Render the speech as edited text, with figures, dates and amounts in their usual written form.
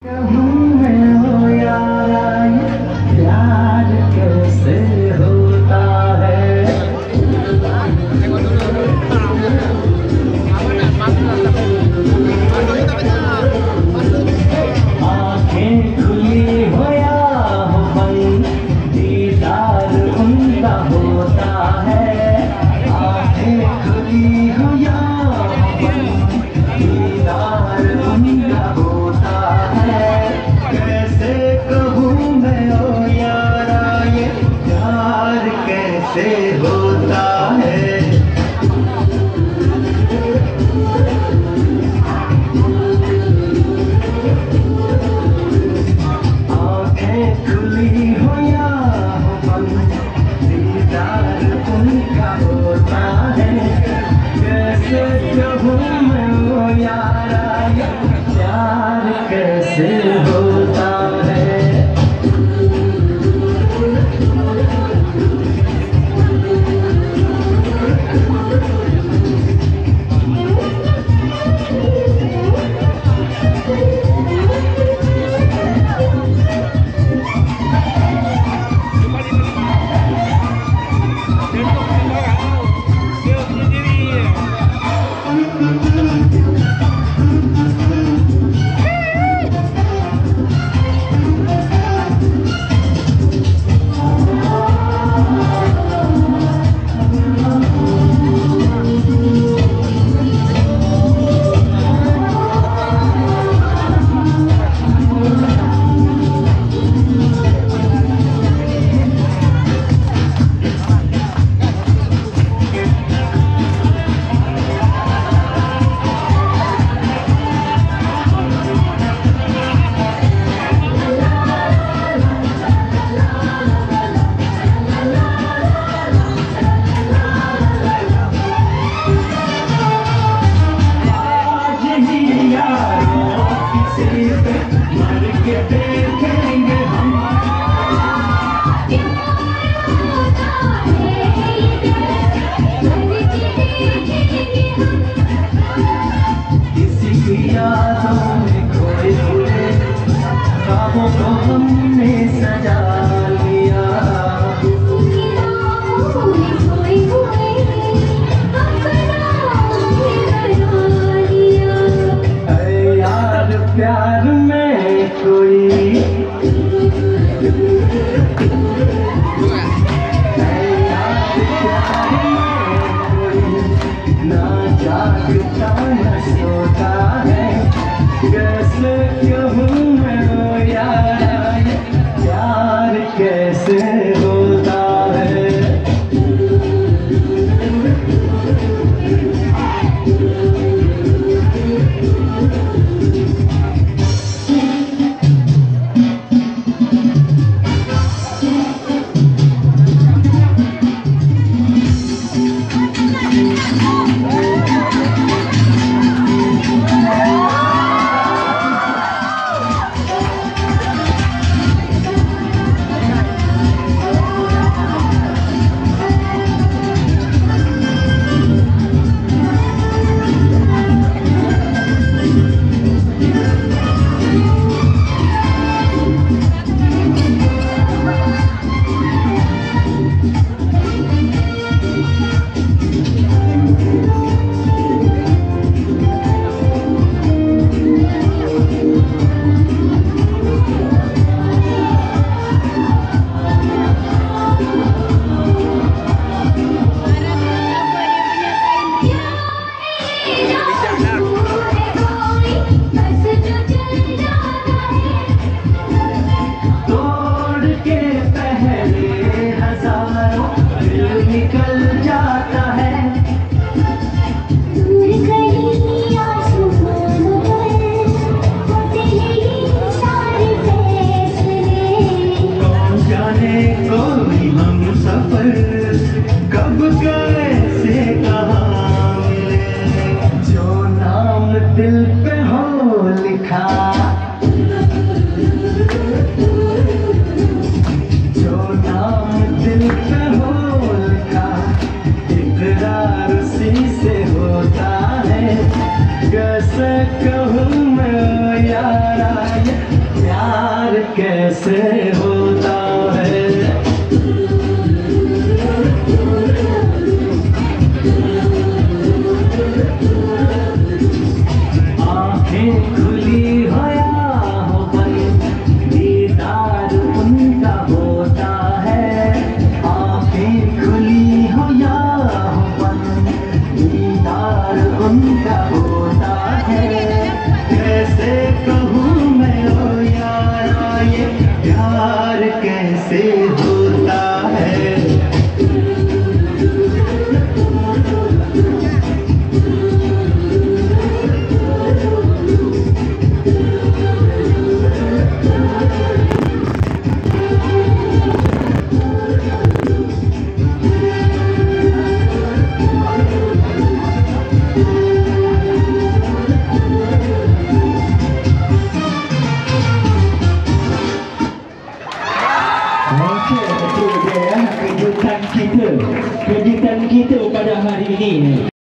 प्यार कैसे होता है। आँखें खुली हो या हो बंद, दीदार उनका होता है। आँखें खुली हो या हो बंद, दीदार उनका होता है। कैसे कहूँ मैं ओ यारा, ये प्यार कैसे होता है। आँखें खुली हो या हो बंद, दीदार उनका होता है। कैसे कहूँ मैं ओ यारा, ये प्यार कैसे होता है। हमने सजा लिया, यार प्यार में कोई ना जागता न सोता है। कैसे कहूँ मैं यार, प्यार कैसे होता है। प्यार कैसे होता है। आंखें खुली हो या हो बंद, दीदार उनका होता है। आंखें खुली हो या हो बंद, दीदार उनका होता है। कैसे कहूँ मैं ओ यारा, ये प्यार कैसे होता है। Okey, itu dia ya, kejutan kita pada hari ini.